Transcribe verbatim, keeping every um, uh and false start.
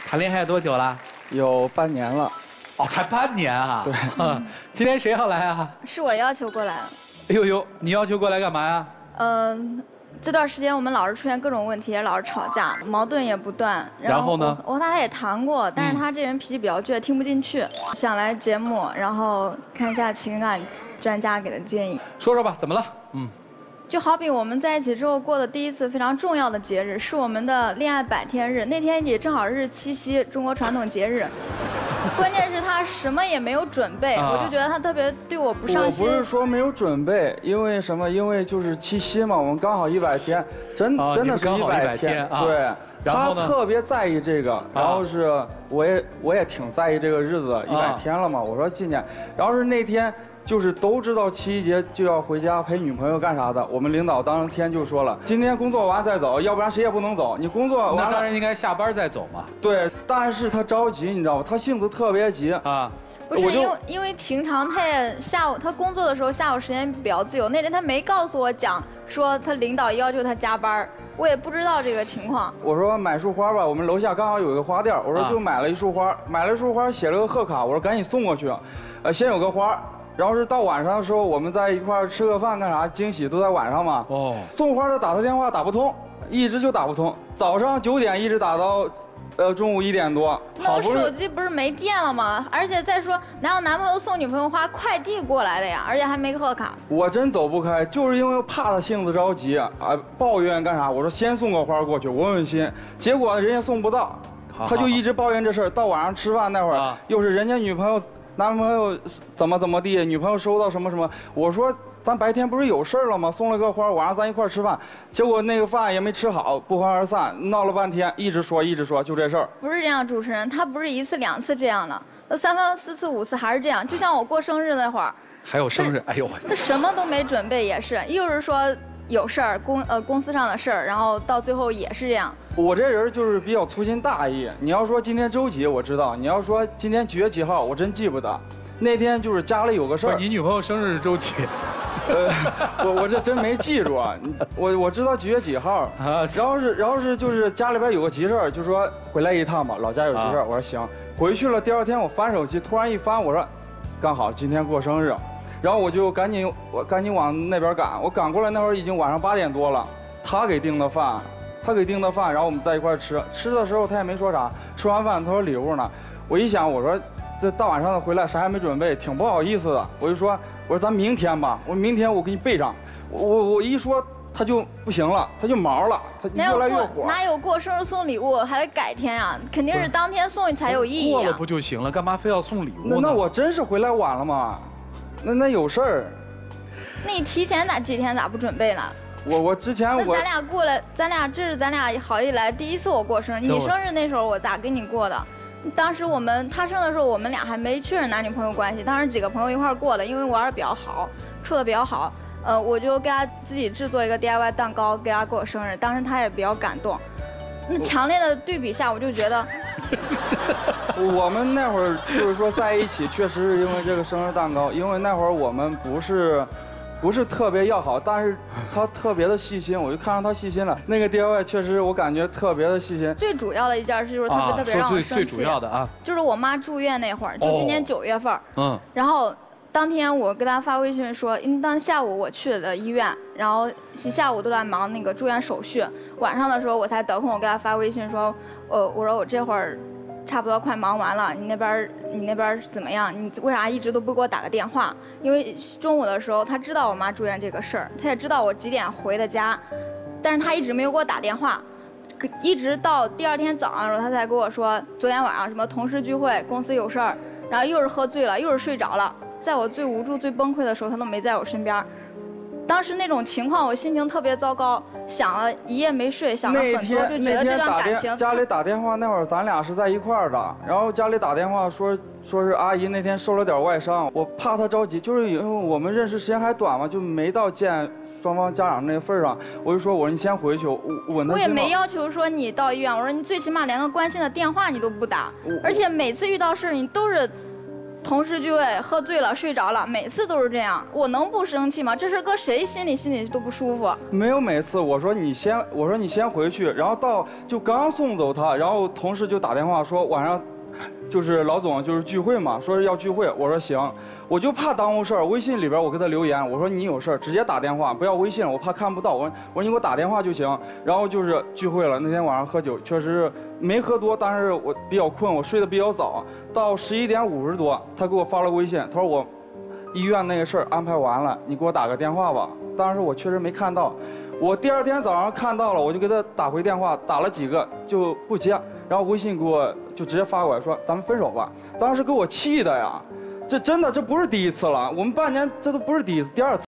谈恋爱多久了？ 有半年了。 哦，才半年啊？ 对。 嗯，今天谁要来啊？ 是我要求过来的。 哎呦呦，你要求过来干嘛呀？ 嗯、呃，这段时间我们老是出现各种问题，也老是吵架，矛盾也不断。 然后呢？ 我和他也谈过，但是他这人脾气比较倔，听不进去。想来节目，然后看一下情感专家给的建议。 说说吧，怎么了？嗯。 就好比我们在一起之后过的第一次非常重要的节日，是我们的恋爱百天日。那天也正好是七夕，中国传统节日。关键是他什么也没有准备，啊、我就觉得他特别对我不上心。 我不是说没有准备，因为什么？因为就是七夕嘛，我们刚好一百天，真、 啊、 真的是一百天。啊、对，他特别在意这个，然后是我也我也挺在意这个日子，一百天了嘛。我说纪念，然后是那天。 就是都知道七夕节就要回家陪女朋友干啥的，我们领导当天就说了，今天工作完再走，要不然谁也不能走。你工作完了， 那当然应该下班再走嘛。 对，但是他着急，你知道吗？他性子特别急啊。 不是因为因为平常他也下午他工作的时候下午时间比较自由，那天他没告诉我讲说他领导要求他加班，我也不知道这个情况。 我说买束花吧，我们楼下刚好有一个花店，我说就买了一束花，啊、买了一束花，写了个贺卡，我说赶紧送过去，呃，先有个花。 然后是到晚上的时候，我们在一块儿吃个饭干啥？惊喜都在晚上嘛。哦。送花的打他电话打不通，一直就打不通。早上九点一直打到，呃中午一点多。 那我手机不是没电了吗？而且再说，哪有男朋友送女朋友花快递过来的呀？而且还没贺卡。 我真走不开，就是因为怕他性子着急啊，抱怨干啥？我说先送个花过去，稳稳心。结果人家送不到，他就一直抱怨这事儿。到晚上吃饭那会儿，又是人家女朋友。 男朋友怎么怎么地，女朋友收到什么什么，我说咱白天不是有事儿了吗？送了个花，晚上咱一块儿吃饭，结果那个饭也没吃好，不欢而散，闹了半天，一直说一直说，就这事儿。 不是这样，主持人，他不是一次两次这样的，那三番四次五次还是这样。就像我过生日那会儿， 还有生日，哎呦我， 他什么都没准备也是，又是说有事儿公呃公司上的事儿，然后到最后也是这样。 我这人就是比较粗心大意。你要说今天周几，我知道；你要说今天几月几号，我真记不得。那天就是家里有个事儿。 你女朋友生日是周几？ 呃，我我这真没记住啊。我我知道几月几号啊。然后是然后是就是家里边有个急事儿，就说回来一趟吧，老家有急事儿。啊、我说行，回去了。第二天我翻手机，突然一翻，我说刚好今天过生日，然后我就赶紧我赶紧往那边赶。我赶过来那会儿已经晚上八点多了，他给订的饭。 他给订的饭，然后我们在一块吃。吃的时候他也没说啥。吃完饭他说礼物呢。我一想，我说这大晚上的回来啥也没准备，挺不好意思的。我就说，我说咱明天吧，我明天我给你备上。我我我一说他就不行了，他就毛了，他越来越火。 哪有过生日送礼物还得改天啊？肯定是当天送才有意义、啊。 过了不就行了？干嘛非要送礼物呢？ 那, 那我真是回来晚了吗？那那有事儿。 那你提前咋几天咋不准备呢？ 我我之前我那咱俩过来，咱俩这是咱俩好以来第一次我过生日。你生日那时候我咋跟你过的？当时我们他生的时候，我们俩还没确认男女朋友关系，当时几个朋友一块过的，因为玩的比较好，处的比较好。呃，我就给他自己制作一个 D I Y 蛋糕，给他过生日，当时他也比较感动。那强烈的对比下，我就觉得， 我们那会儿就是说在一起，确实是因为这个生日蛋糕，因为那会儿我们不是。 不是特别要好，但是他特别的细心，我就看上他细心了。那个 D I Y 确实我感觉特别的细心。 最主要的一件事就是特别特别让我生气。 最最主要的啊， 就是我妈住院那会儿，就今年九月份。 嗯。 然后当天我给她发微信说，因为当下午我去的医院，然后下午都在忙那个住院手续，晚上的时候我才得空，我给她发微信说，呃，我说我这会儿。 差不多快忙完了，你那边你那边怎么样？你为啥一直都不给我打个电话？因为中午的时候他知道我妈住院这个事儿，他也知道我几点回的家，但是他一直没有给我打电话，一直到第二天早上的时候他才跟我说，昨天晚上什么同事聚会，公司有事儿，然后又是喝醉了，又是睡着了，在我最无助、最崩溃的时候，他都没在我身边。 当时那种情况，我心情特别糟糕，想了一夜没睡，想了很多，就觉得这段感情。 家里打电话那会儿，咱俩是在一块儿的，然后家里打电话说说是阿姨那天受了点外伤，我怕她着急，就是因为我们认识时间还短嘛，就没到见双方家长那个份儿上，我就说我说你先回去，我稳她。 我也没要求说你到医院，我说你最起码连个关心的电话你都不打，而且每次遇到事儿你都是。 同事聚会喝醉了睡着了，每次都是这样，我能不生气吗？这事搁谁心里心里都不舒服。 没有每次，我说你先，我说你先回去，然后到就刚送走他，然后同事就打电话说晚上，就是老总就是聚会嘛，说是要聚会，我说行，我就怕耽误事儿，微信里边我给他留言，我说你有事儿直接打电话，不要微信，我怕看不到，我说我说你给我打电话就行。然后就是聚会了，那天晚上喝酒，确实是没喝多，但是我比较困，我睡得比较早，到十一点五十多，他给我发了微信，他说我医院那个事儿安排完了，你给我打个电话吧。当时我确实没看到，我第二天早上看到了，我就给他打回电话，打了几个就不接，然后微信给我就直接发过来说咱们分手吧。当时给我气的呀，这真的这不是第一次了，我们半年这都不是第一次，第二次。